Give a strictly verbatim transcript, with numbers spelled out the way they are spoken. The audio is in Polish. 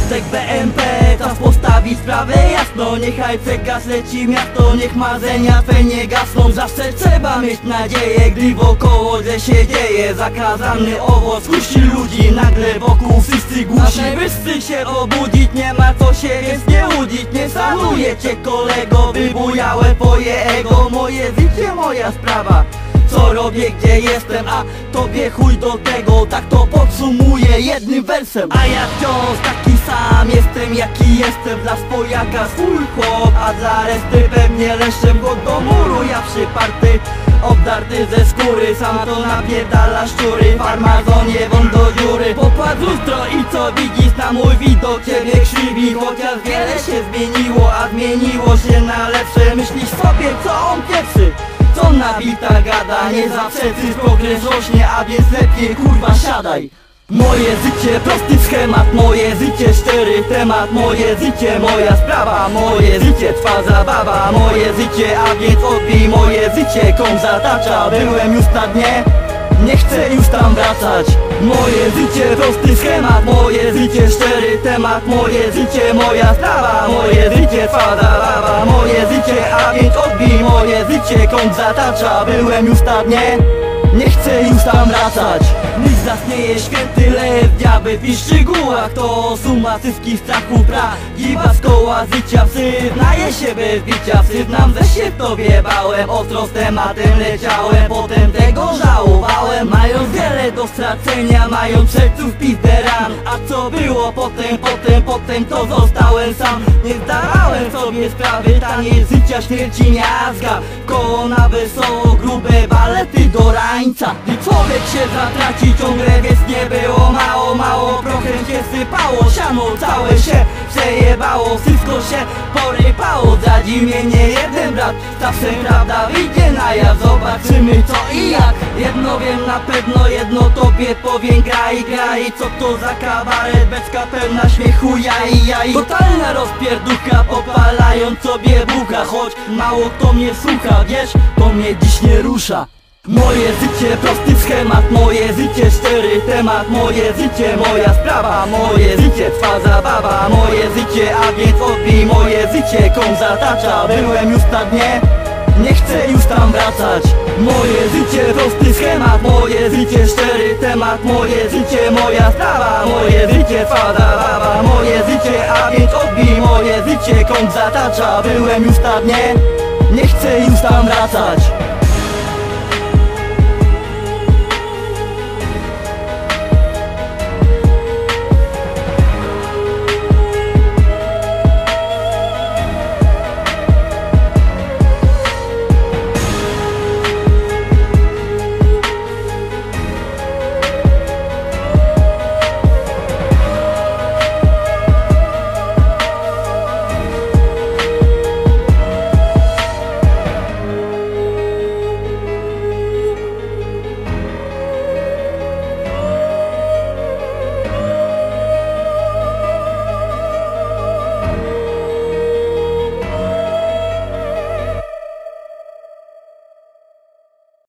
Hashtag B M P, czas postawić sprawę jasno. Niechaj przekaz leci miasto, niech marzenia twe nie gasną. Zawsze trzeba mieć nadzieję, gdy wokoło źle się dzieje. Zakazany owoc kusi ludzi, nagle wokół wszyscy głusi. Najwyższy się obudzić, nie ma co się więc nie łudzić. Nie szanuję cię kolego, wybujałe twoje ego. Moje życie, moja sprawa, co robię, gdzie jestem, a tobie chuj do tego. Tak to podsumuję jednym wersem. A ja wciąż taki sam jestem, jaki jestem. Dla swojaka swój chłop, a dla reszty pewnie leszczem go do muru. Ja przyparty, obdarty ze skóry, sam to napierdala szczury. Farmazonie won do dziury. Popatrz lustro i co widzisz na mój widok, ciebie krzywi. Chociaż wiele się zmieniło, a zmieniło się na lepsze. Myślisz sobie, co on pierwszy, co nabita gada, nie zaprzeczysz, progres rośnie, a więc lepiej kurwa siadaj. Moje życie, prosty schemat, moje życie, szczery temat. Moje życie, moja sprawa, moje życie, trwa zabawa. Moje życie, a więc odbij moje życie, kom zatacza. Byłem już na dnie, nie chcę już tam wracać. Moje życie, prosty schemat, moje życie, szczery temat. Moje życie, moja sprawa, moje życie, trwa zabawa. Moje życie, a więc odbij moje życie, kąt zatacza. Byłem już na dnie, nie chcę już tam wracać. Nikt z nas nie jest święty, lew diabeł w szczegółach. To suma wszystkich strachów, prawdziwa szkoła życia. Przyznaję się bez bicia, przyznam, że się w to wjebałem. Ostro z tematem leciałem, potem tego żałowałem. Mając wiele do stracenia, mając serców pizdę ran. A co było potem, potem, potem to zostałem sam. Nie zdawałem sobie sprawy taniej życia, śmierci miazga. Koło na wesoło, grube balety do rańca. Gdy człowiek się zatraci ciągle, więc nie było mało, mało. Prochem się sypało, siano całe się przejebało. Wszystko się porypało, zdradził mnie nie jeden brat. Zawsze prawda wyjdzie na jaw, zobaczymy co i jak. Jedno wiem na pewno, jedno tobie powiem, graj, graj. Co to za kabaret, beczka pełna śmiechu, jaj, jaj. Totalna rozpierducha, popalając sobie bucha. Choć mało kto mnie słucha, wiesz, to mnie dziś nie rusza. Moje życie, prosty schemat, moje życie, szczery temat. Moje życie, moja sprawa, moje życie, trwa zabawa. Moje życie, a więc odbij moje życie, kom zatacza. Byłem już na dnie, nie chcę już tam wracać. Moje życie, prosty schemat, moje życie, szczery temat. Moje życie, moja sprawa, moje życie, trwa zabawa. Moje życie, a więc odbij moje życie, kom zatacza. Byłem już na dnie, nie chcę już tam wracać.